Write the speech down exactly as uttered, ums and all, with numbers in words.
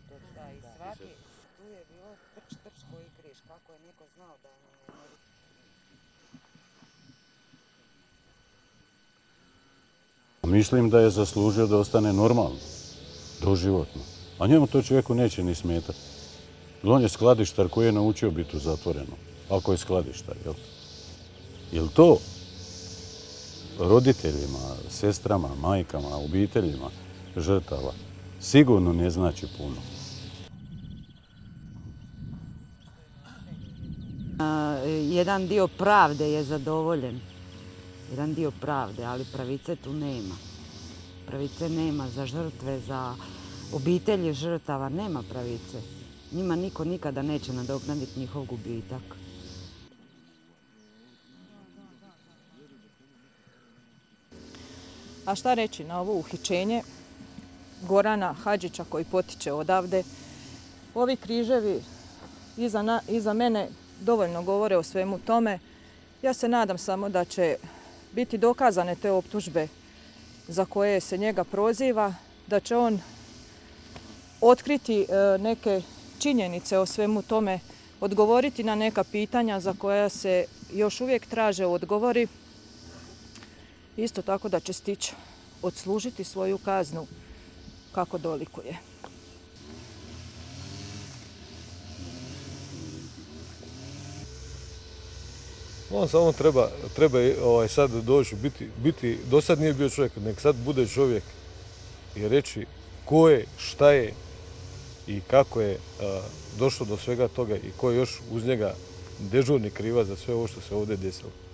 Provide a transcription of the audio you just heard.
Da, i svaki, tu je bilo trč, trč koji križ, kako je neko znao da ne mori. Mislim da je zaslužio da ostane normalno, doživotno. A njemu to čovjeku neće ni smetati. On je skladištar koji je naučio biti u zatvorenom, ako je skladištar, jel? Jel to roditeljima, sestrama, majkama, obiteljima žrtava sigurno ne znači puno. Jedan dio pravde je zadovoljen. Jedan dio pravde, ali pravice tu nema. Pravice nema za žrtve, za obitelji žrtava, nema pravice. Njima niko nikada neće nadoknaditi njihov gubitak. A šta reći na ovo uhićenje Gorana Hadzića koji potiče odavde? Ovi križevi iza, na, iza mene dovoljno govore o svemu tome. Ja se nadam samo da će biti dokazane te optužbe za koje se njega proziva, da će on otkriti neke činjenice o svemu tome, odgovoriti na neka pitanja za koja se još uvijek traže odgovori. Isto tako da će stići odslužiti svoju kaznu kako dolikuje. On samo treba, treba ovaj, sad doći, biti, biti, do sad nije bio čovjek, nek sad bude čovjek i reći ko je, šta je i kako je a, došlo do svega toga i ko je još uz njega dežurni krivac za sve ovo što se ovdje desilo.